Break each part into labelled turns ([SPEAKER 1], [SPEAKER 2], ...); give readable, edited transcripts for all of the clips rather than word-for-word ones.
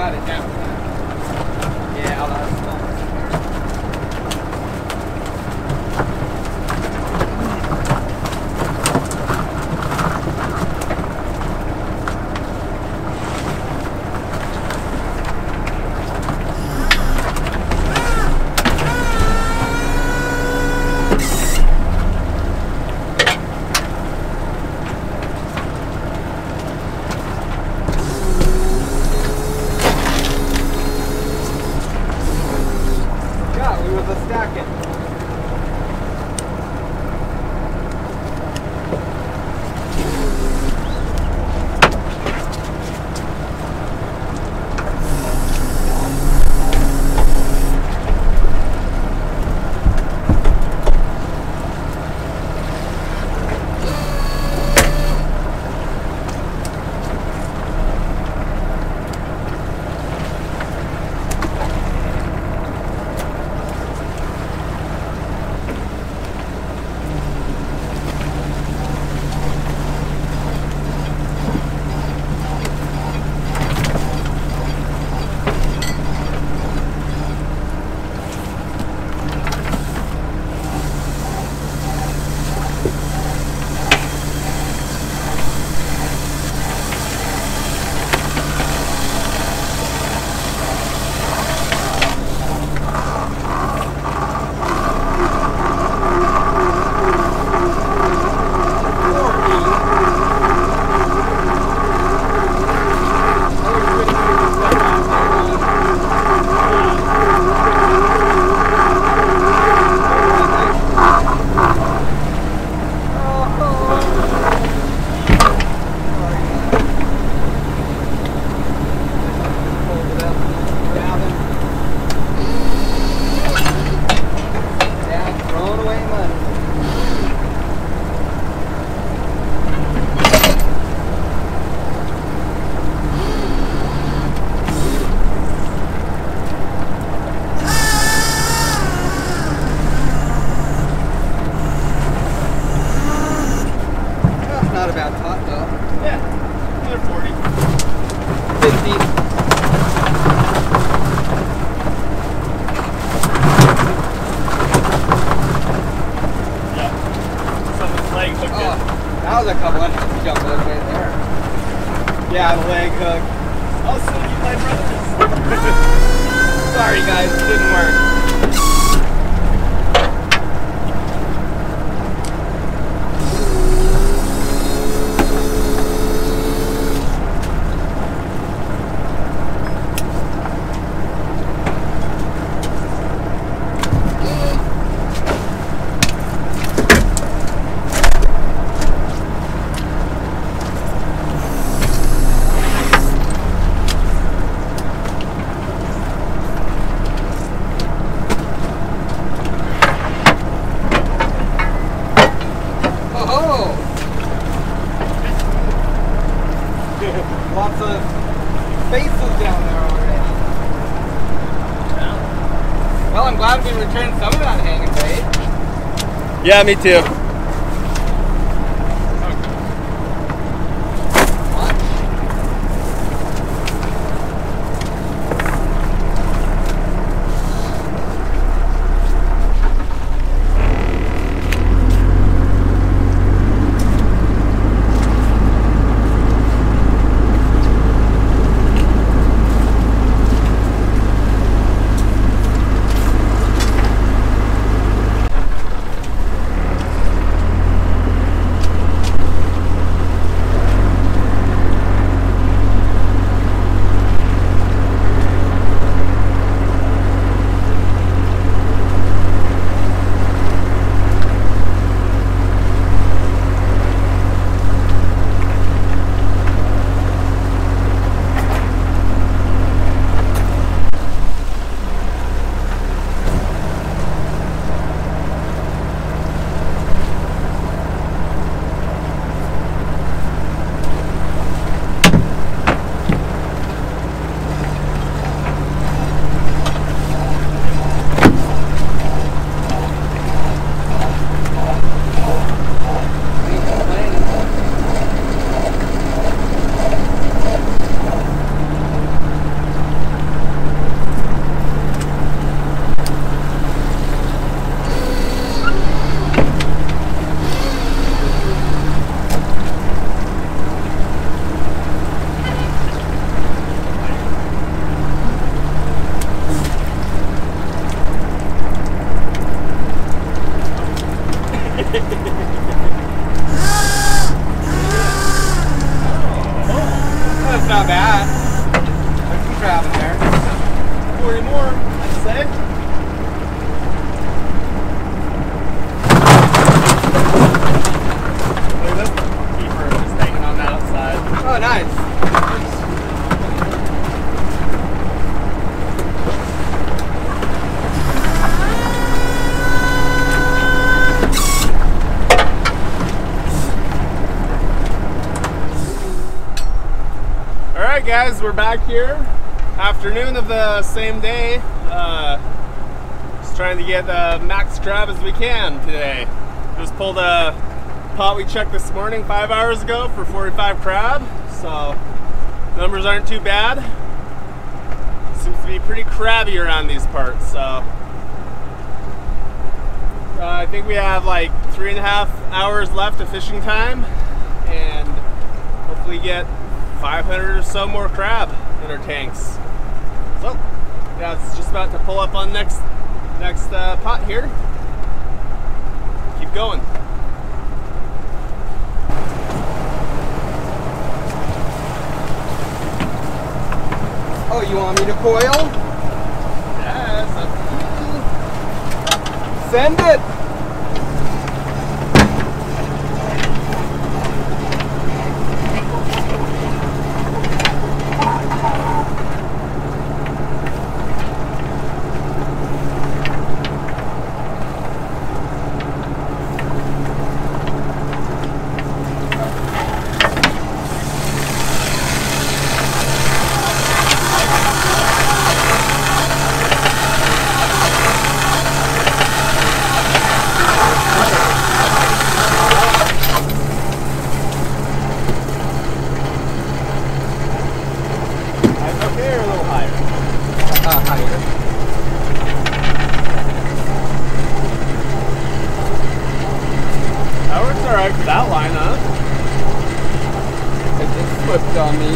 [SPEAKER 1] got it down. Yeah, that's fine. That was a couple inches jump right there. Yeah, the leg hook.
[SPEAKER 2] Also, you my brothers.
[SPEAKER 1] Sorry guys, it didn't work. Lots of faces down there already. Yeah. Well, I'm glad we returned some of that hanging bait.
[SPEAKER 2] Yeah, me too. guys, we're back here. Afternoon of the same day. Just trying to get the max crab as we can today. Just pulled a pot we checked this morning 5 hours ago for 45 crab. So numbers aren't too bad. Seems to be pretty crabby around these parts. So I think we have like 3.5 hours left of fishing time, and hopefully get 500 or so more crab in our tanks. So yeah, it's just about to pull up on next pot here. Keep going.
[SPEAKER 1] Oh, you want me to coil?
[SPEAKER 2] Yes, that's
[SPEAKER 1] Send it!
[SPEAKER 2] that line, huh?
[SPEAKER 1] It just slipped on me.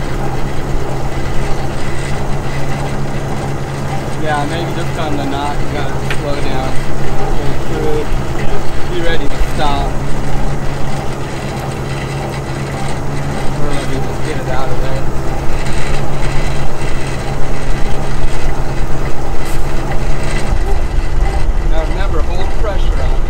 [SPEAKER 1] Yeah, maybe just on the knot, you gotta slow down. Go through. Be ready to stop. Or let me just get it out of there. Now remember, hold pressure on it.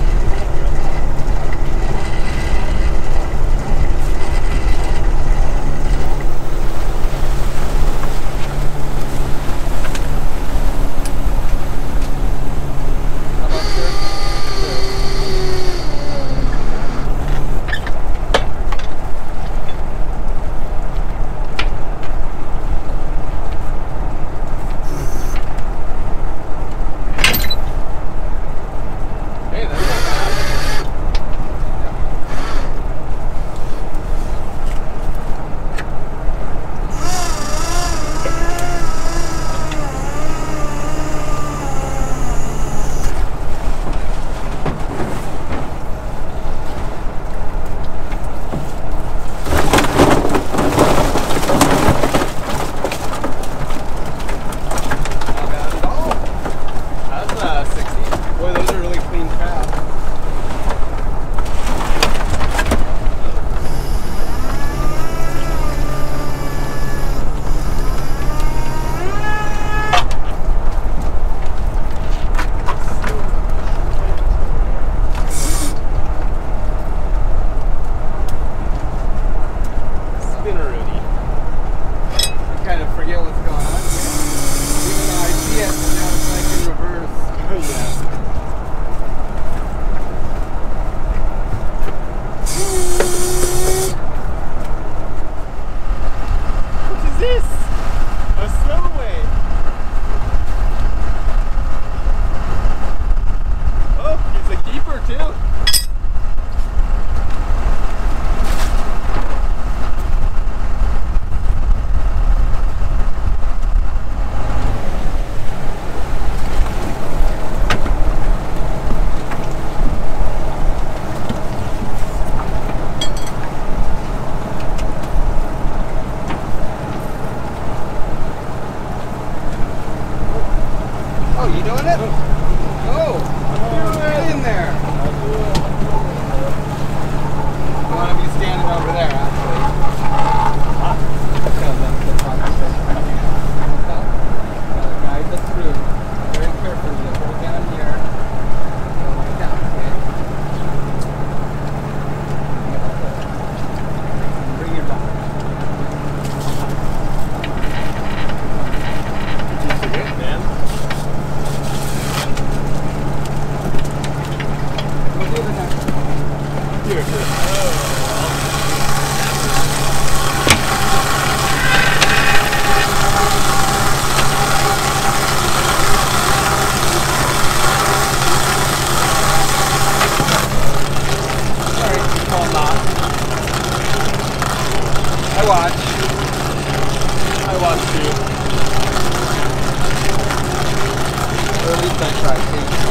[SPEAKER 2] plus 2.
[SPEAKER 1] Or at least I tried to.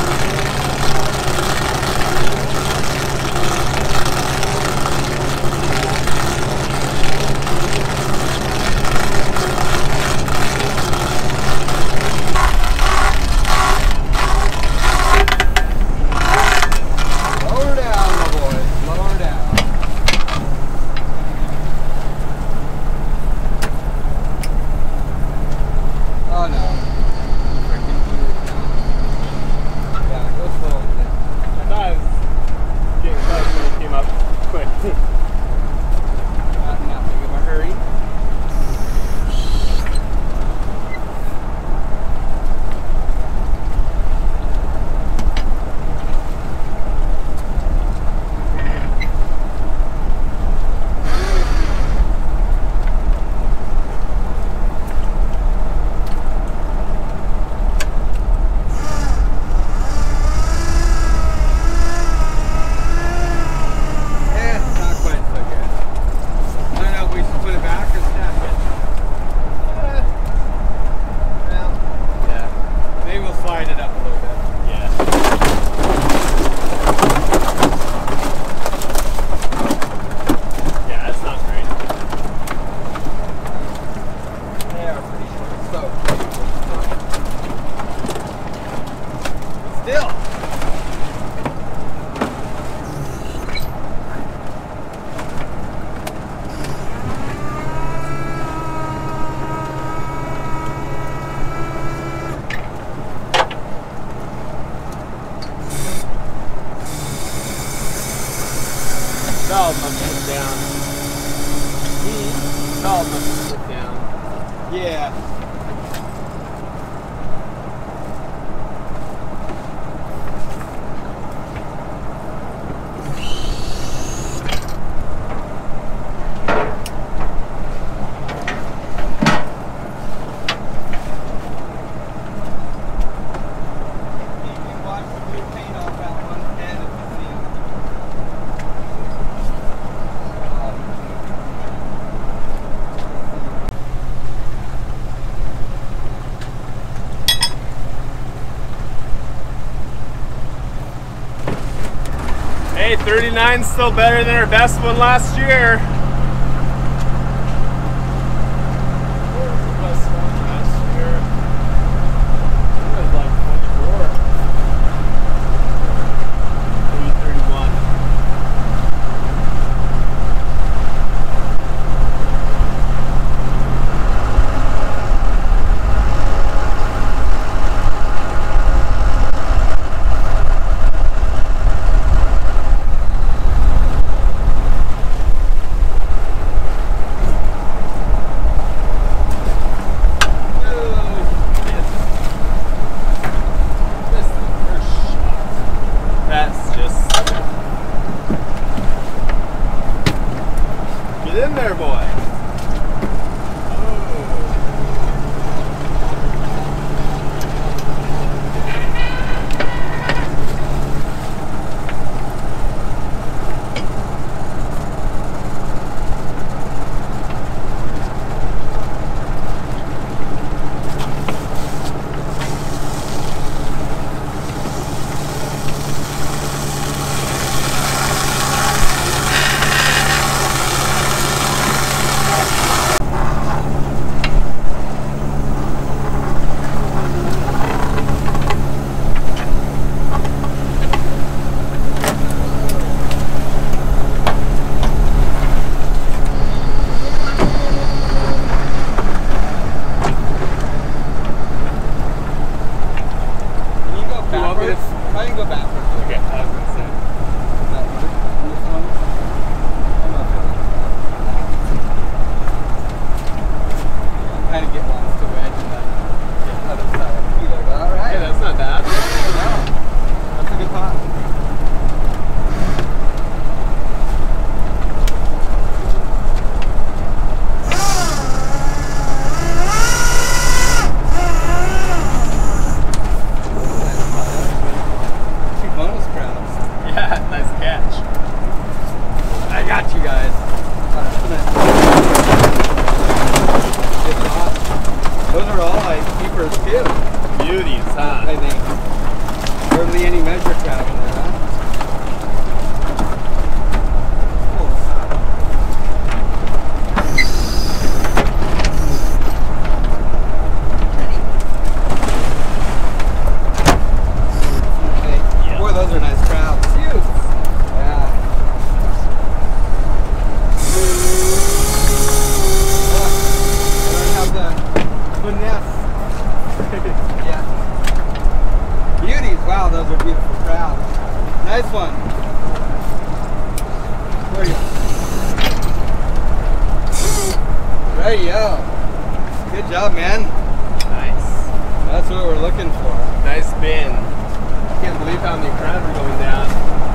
[SPEAKER 2] Valve must have put down. Valve must have put down.
[SPEAKER 1] Yeah.
[SPEAKER 2] Hey, 39's still better than our best one last year. What was the best one last year? It was like 24. Maybe 31.
[SPEAKER 1] keepers too.
[SPEAKER 2] Beauties, huh?
[SPEAKER 1] I think. Hardly any measure crab in there, huh? Boy, those are nice crabs. Cute. Yeah. I don't have the finesse. Yeah. Beauties. Wow, those are beautiful crabs. Nice one. Where are you? There you go. Good job, man.
[SPEAKER 2] Nice.
[SPEAKER 1] That's what we're looking for.
[SPEAKER 2] Nice bin. Can't believe how many crabs are going down.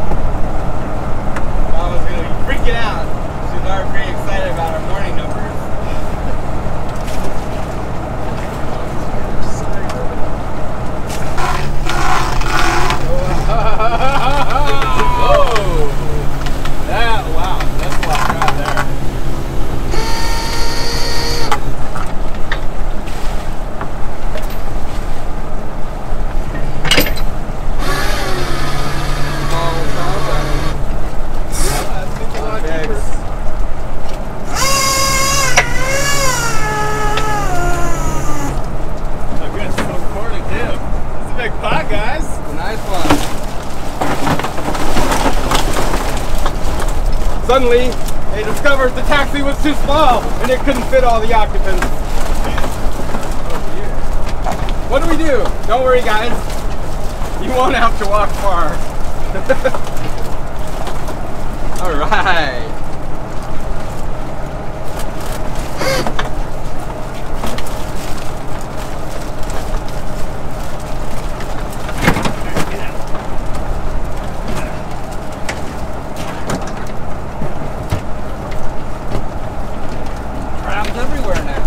[SPEAKER 1] Mama's gonna be freaking out. She's already pretty excited about our morning numbers.
[SPEAKER 2] Wow, that's a lot of crab there.
[SPEAKER 1] Suddenly, they discovered the taxi was too small and it couldn't fit all the occupants. What do we do? Don't worry, guys. You won't have to walk far. All right. Everywhere now.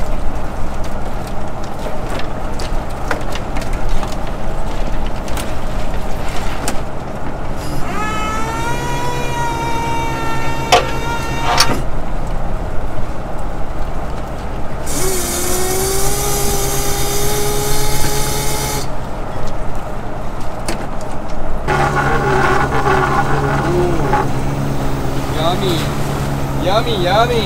[SPEAKER 1] Ooh. Yummy. Yummy, yummy.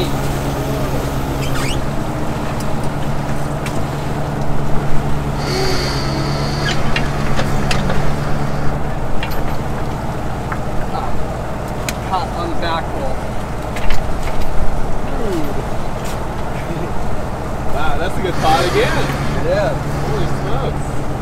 [SPEAKER 1] On the back wall.
[SPEAKER 2] Wow, that's a good pot again.
[SPEAKER 1] It is.
[SPEAKER 2] Holy smokes.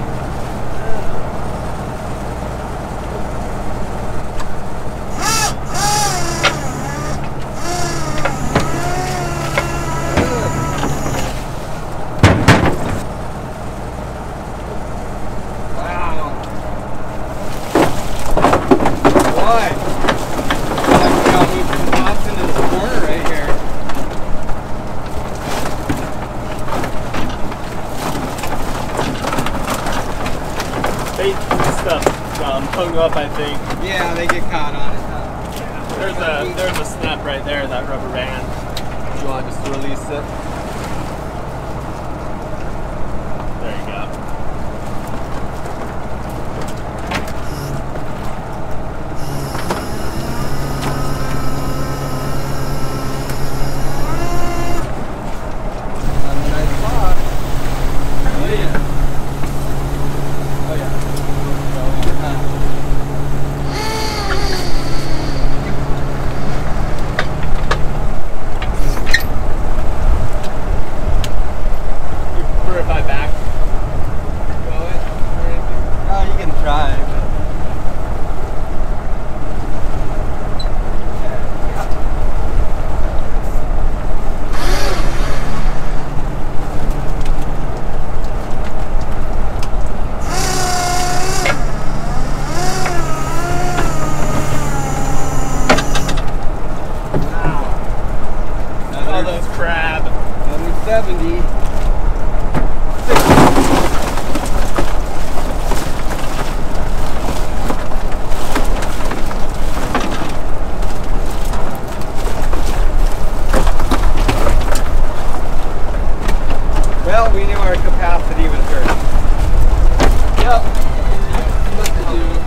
[SPEAKER 1] Wow. Boy. Pops into this corner right here.
[SPEAKER 2] Bait stuff hung up, I think.
[SPEAKER 1] Yeah, they get caught on it.
[SPEAKER 2] There's a snap right there, that rubber band.
[SPEAKER 1] Do you want just to release it?
[SPEAKER 2] There you go. Crab.
[SPEAKER 1] 70. Well, we knew our capacity was hurt. Yep. What to do?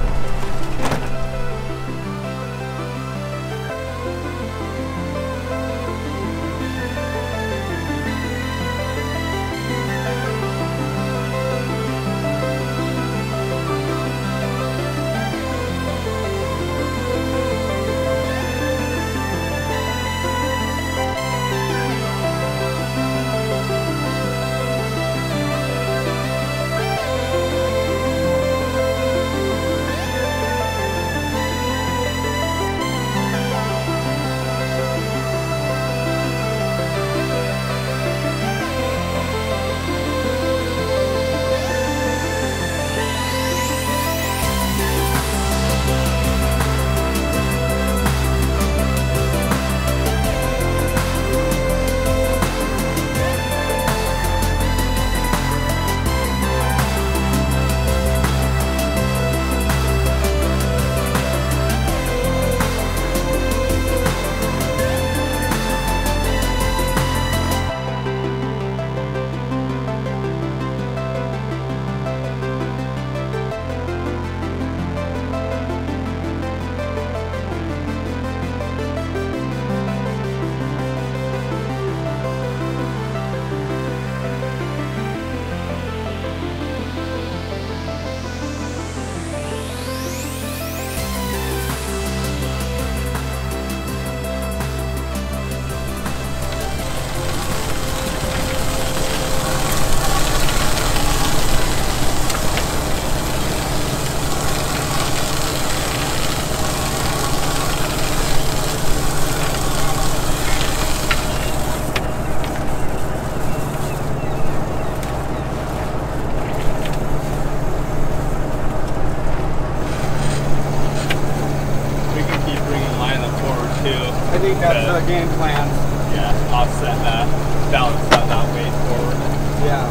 [SPEAKER 1] I think that's the game plan.
[SPEAKER 2] Yeah, offset that, balance that weight forward.
[SPEAKER 1] Yeah.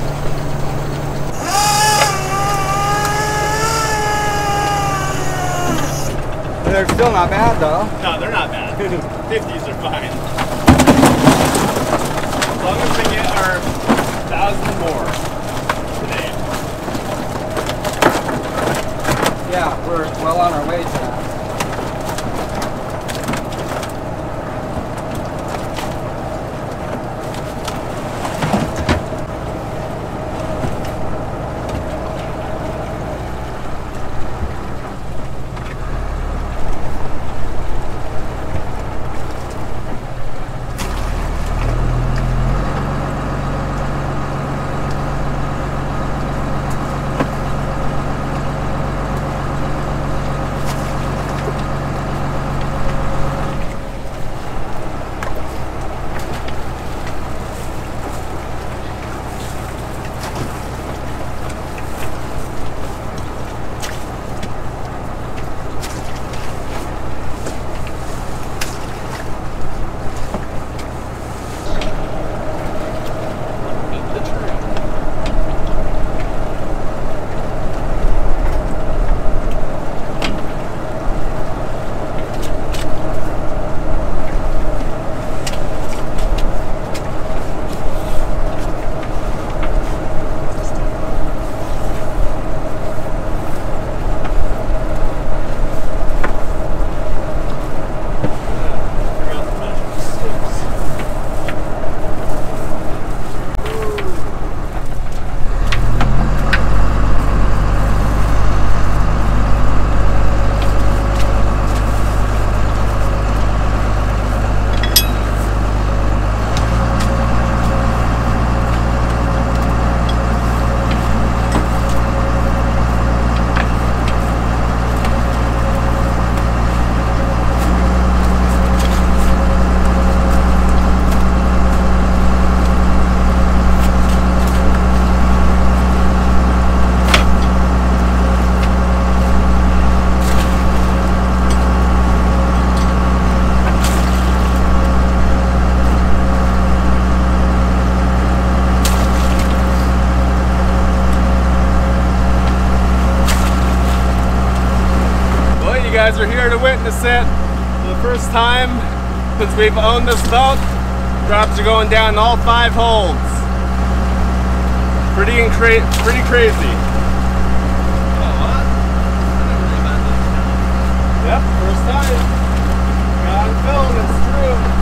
[SPEAKER 1] They're still not bad though.
[SPEAKER 2] No, they're not bad. 50s are fine. As long as we get our 1,000 more today.
[SPEAKER 1] Yeah, we're well on our way to that.
[SPEAKER 2] guys are here to witness it for the first time since we've owned this boat. Drops are going down in all 5 holds. Pretty crazy. Yep, first time. Got on film, it's true.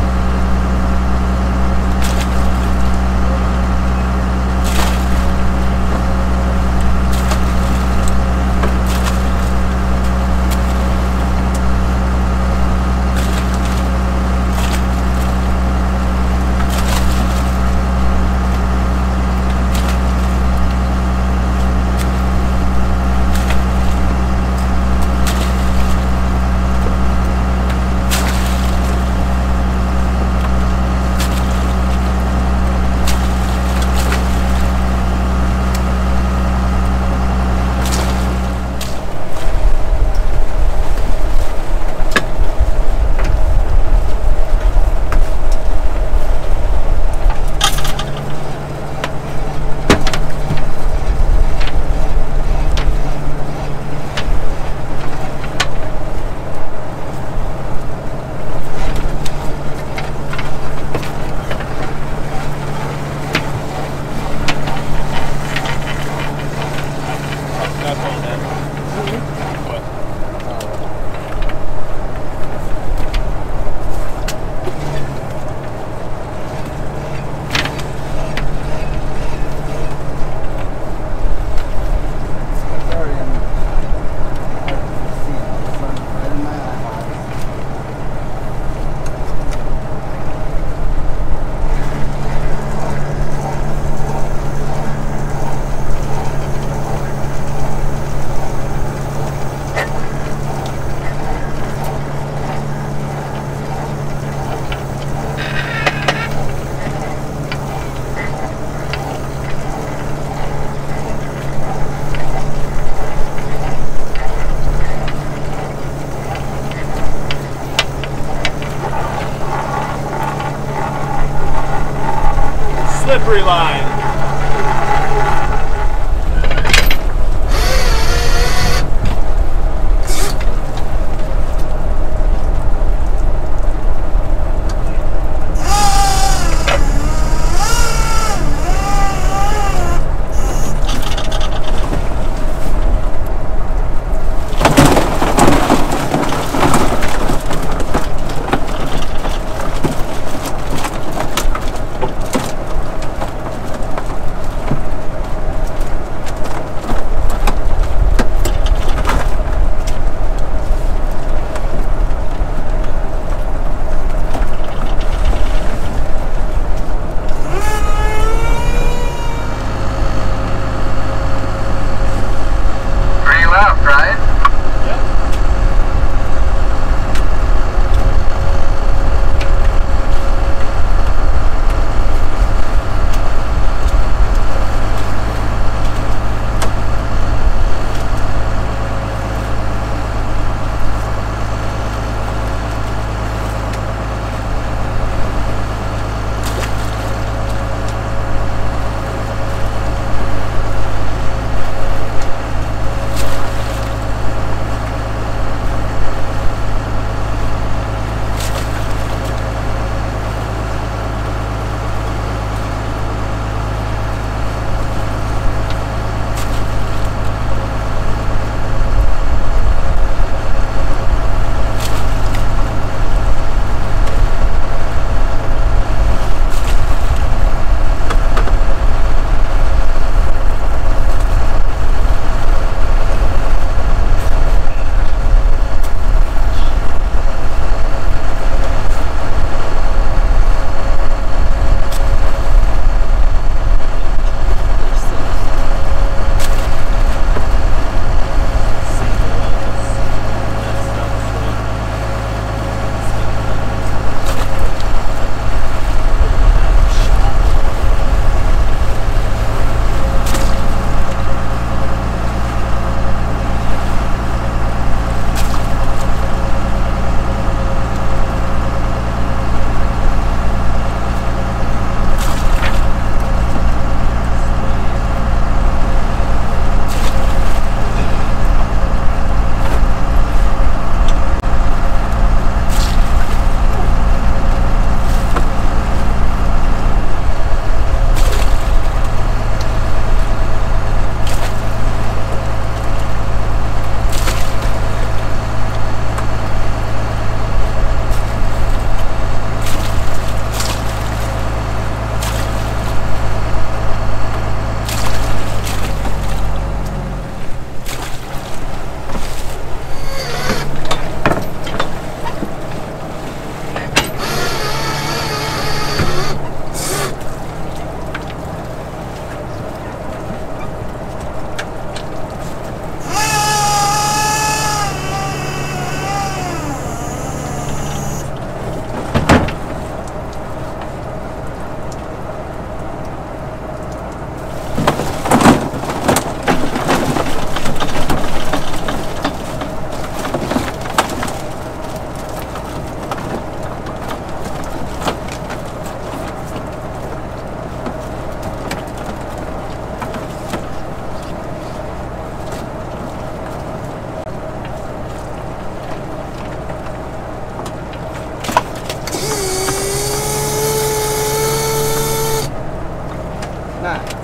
[SPEAKER 1] nice.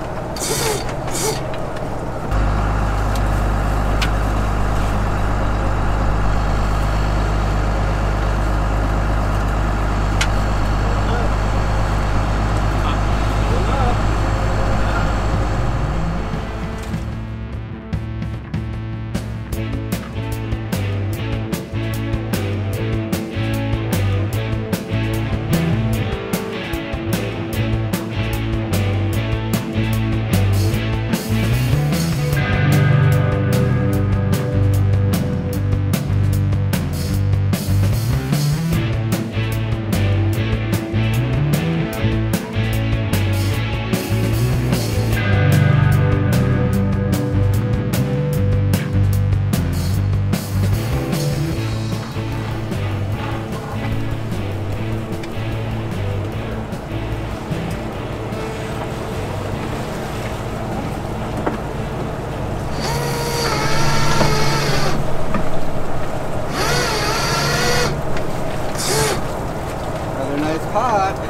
[SPEAKER 1] Pot. I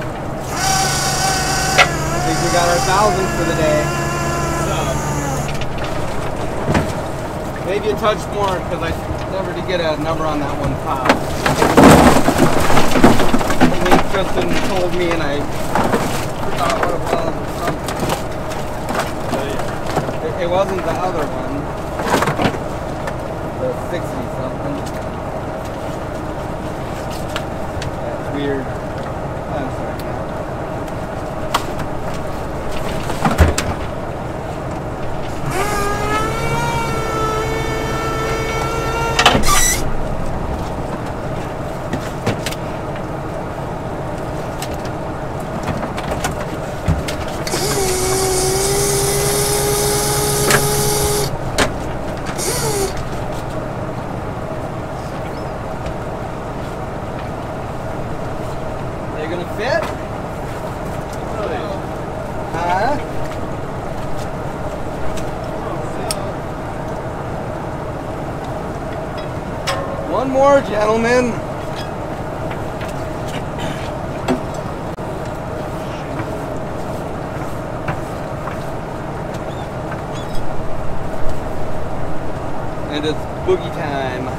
[SPEAKER 1] think we got our 1,000 for the day. So, maybe a touch more because I never did get a number on that one pot. I think Tristan told me and I forgot what it was or something. It wasn't the other one. The 60 something. That's weird. I'm sorry. They're gonna fit? Huh? One more, gentlemen. And it's boogie time.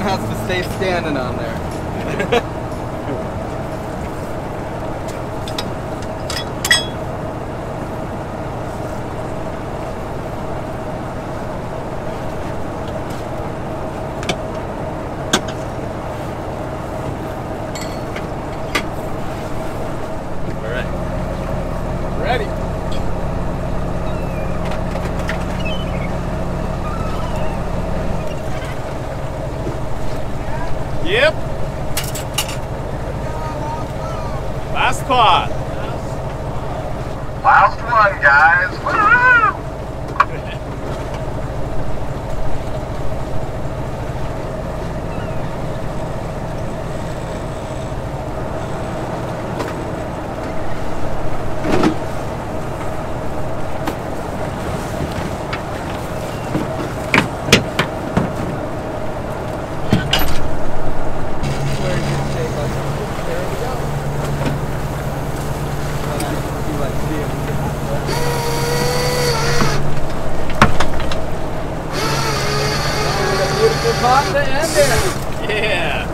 [SPEAKER 1] has to stay standing on there.
[SPEAKER 2] Ready. Yep. Last pot.
[SPEAKER 3] Last one, guys. Woo-hoo!
[SPEAKER 1] Pot to end it.
[SPEAKER 2] Yeah.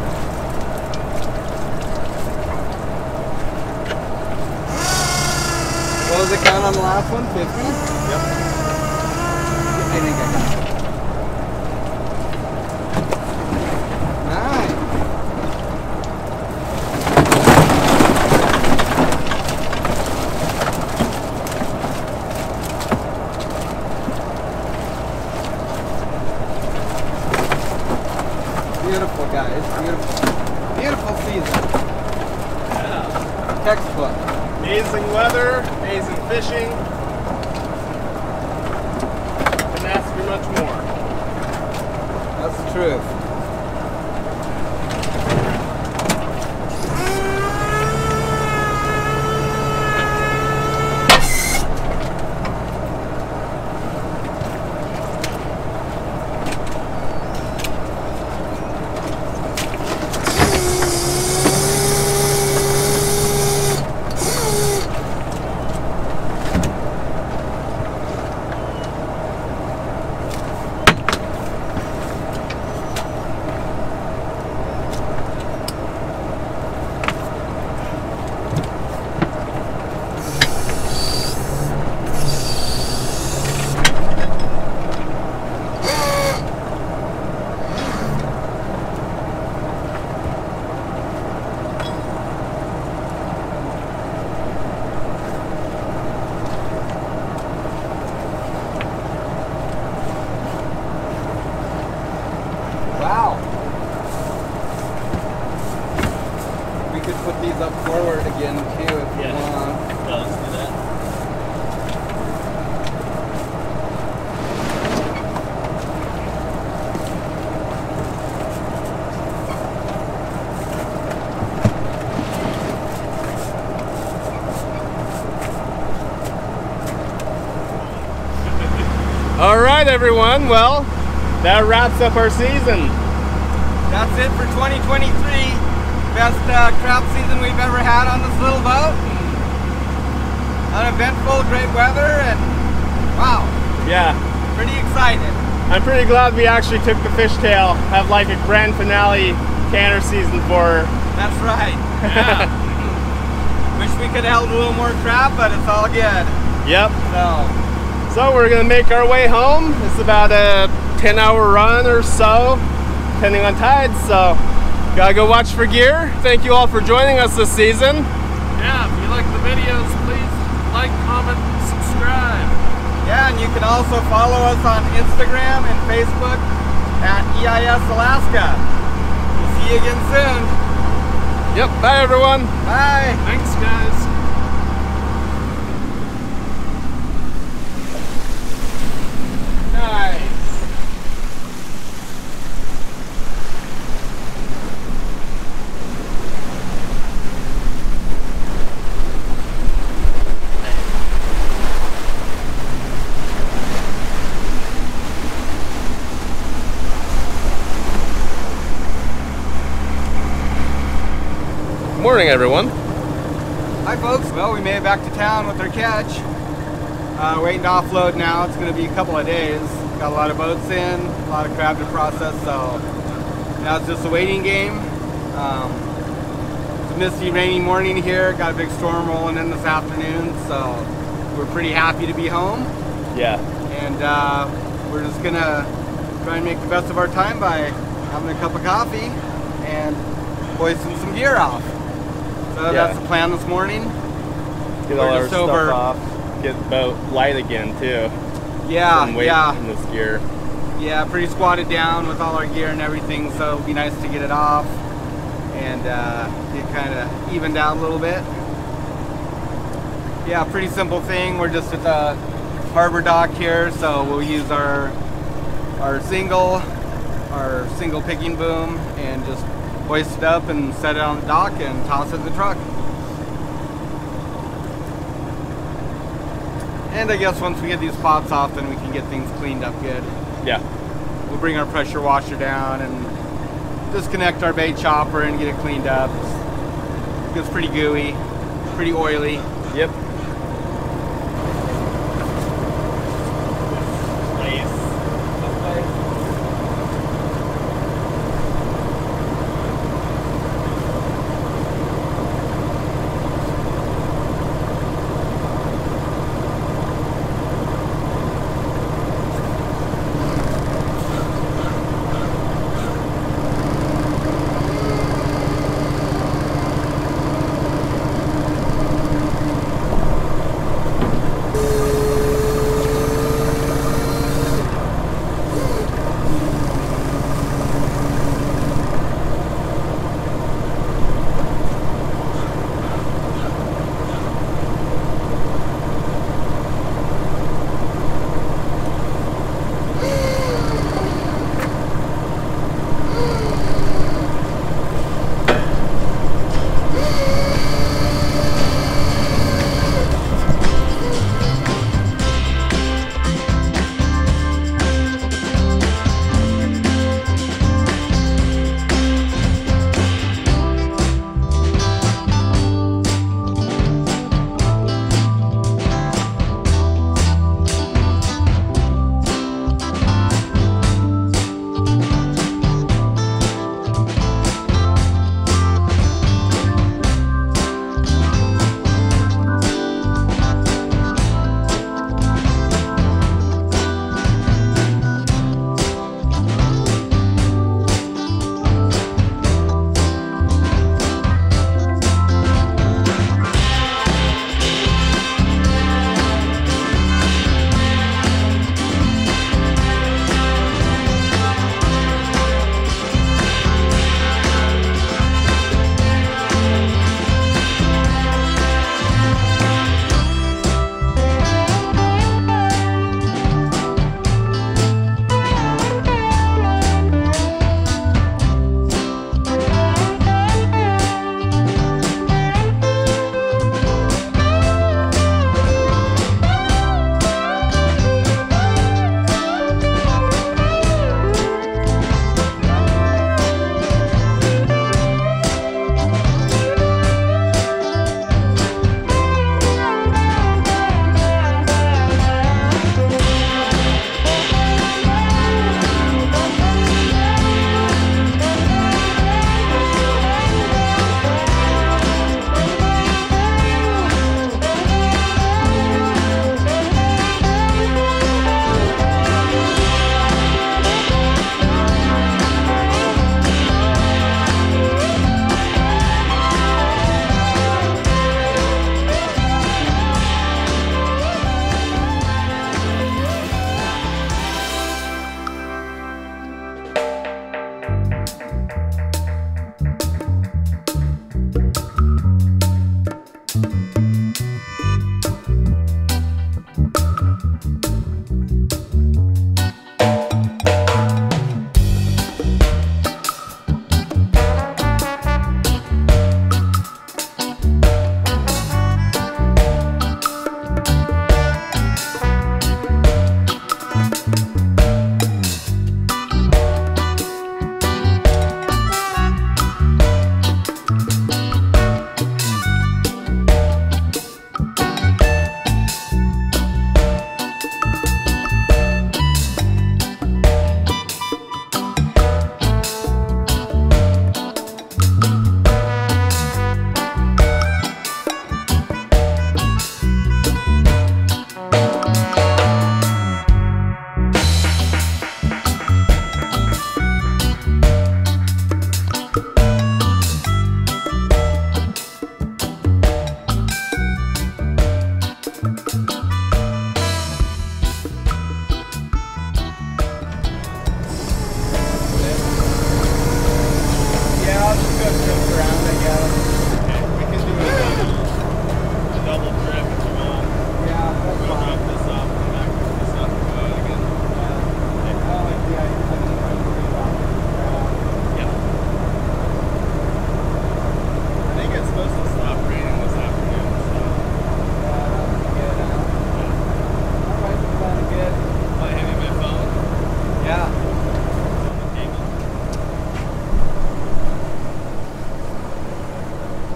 [SPEAKER 1] What was the count on the last one? 50?
[SPEAKER 2] Yep.
[SPEAKER 1] I think I got it. Nice. Beautiful, guys. Beautiful. Beautiful season.
[SPEAKER 2] Yeah.
[SPEAKER 1] Textbook.
[SPEAKER 2] Amazing weather, amazing fishing. Couldn't ask for much more.
[SPEAKER 1] That's the truth. Wow. We could put these up forward again too if you want.
[SPEAKER 2] Yeah, let's do that. All right, everyone. Well, that wraps up our season.
[SPEAKER 1] That's it for 2023. Best crab season we've ever had on this little boat. Uneventful, great weather, and wow.
[SPEAKER 2] Yeah.
[SPEAKER 1] Pretty excited.
[SPEAKER 2] I'm pretty glad we actually took the fishtail, have like a grand finale canner season for her.
[SPEAKER 1] That's right. Yeah. Wish we could have held a little more crab, but it's all good.
[SPEAKER 2] Yep.
[SPEAKER 1] So
[SPEAKER 2] we're gonna make our way home. It's about a 10-hour run or so, depending on tides, so gotta go watch for gear. Thank you all for joining us this season.
[SPEAKER 4] Yeah, if you like the videos, please like, comment, and subscribe.
[SPEAKER 1] yeah, and you can also follow us on Instagram and Facebook at EIS Alaska. We'll see you again soon.
[SPEAKER 2] Yep, bye everyone.
[SPEAKER 1] Bye.
[SPEAKER 4] Thanks, guys.
[SPEAKER 1] Nice.
[SPEAKER 2] Morning everyone.
[SPEAKER 1] Hi folks. Well, we made it back to town with our catch. Waiting to offload now. It's going to be a couple of days. Got a lot of boats in, a lot of crab to process, so Now it's just a waiting game. It's a misty, rainy morning here. Got a big storm rolling in this afternoon, so we're pretty happy to be home.
[SPEAKER 2] Yeah.
[SPEAKER 1] And we're just gonna try and make the best of our time by having a cup of coffee and hoisting some gear off. So that's the plan this morning.
[SPEAKER 2] Get all our stuff off. Get the boat light again too.
[SPEAKER 1] Yeah,
[SPEAKER 2] in this gear.
[SPEAKER 1] Yeah, pretty squatted down with all our gear and everything, so it'll be nice to get it off and get kind of evened out a little bit. Yeah, pretty simple thing. We're just at the harbor dock here, so we'll use our single picking boom and just hoist it up and set it on the dock and toss it in the truck. And I guess once we get these spots off, then we can get things cleaned up good.
[SPEAKER 2] Yeah.
[SPEAKER 1] We'll bring our pressure washer down and disconnect our bait chopper and get it cleaned up. It gets pretty gooey, pretty oily.
[SPEAKER 2] Yep.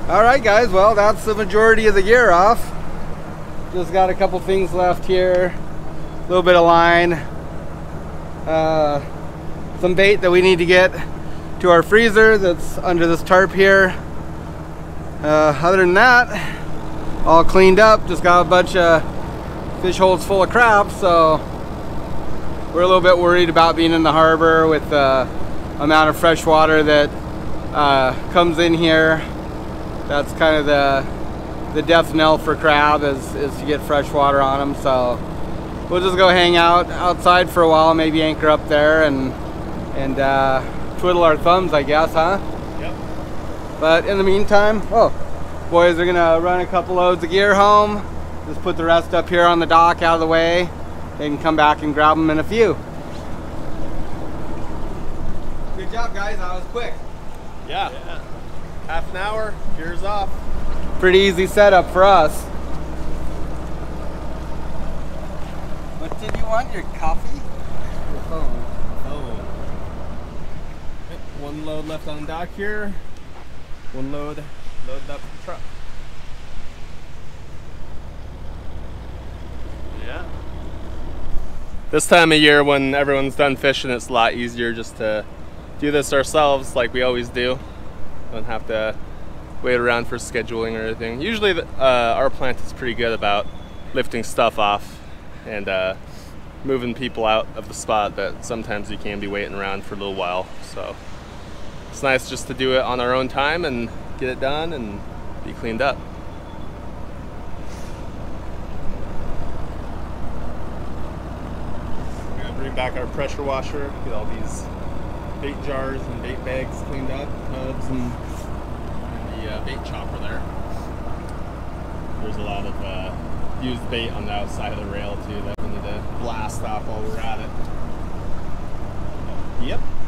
[SPEAKER 1] Alright guys, well that's the majority of the gear off. Just got a couple things left here. A little bit of line. Some bait that we need to get to our freezer that's under this tarp here. Other than that, all cleaned up. Just got a bunch of fish holes full of crap, so we're a little bit worried about being in the harbor with the amount of fresh water that comes in here. That's kind of the death knell for crab is to get fresh water on them. So we'll just go hang out outside for a while, maybe anchor up there and twiddle our thumbs, I guess, huh?
[SPEAKER 2] Yep.
[SPEAKER 1] But in the meantime, boys are gonna run a couple loads of gear home. Just put the rest up here on the dock out of the way. They can come back and grab them in a few. Good job, guys. That was quick.
[SPEAKER 2] Yeah. Half an hour, gear's off.
[SPEAKER 1] Pretty easy setup for us. What did you want? Your coffee? Your phone.
[SPEAKER 2] Oh. One load left on dock here. One load loaded up the truck. Yeah. This time of year when everyone's done fishing, it's a lot easier just to do this ourselves like we always do. Don't have to wait around for scheduling or anything. Usually our plant is pretty good about lifting stuff off and moving people out of the spot, but sometimes you can be waiting around for a little while. So it's nice just to do it on our own time and get it done and be cleaned up. We're gonna bring back our pressure washer, get all these bait jars and bait bags cleaned up, tubs and the bait chopper there. There's a lot of used bait on the outside of the rail too that we need to blast off while we're at it. Yep.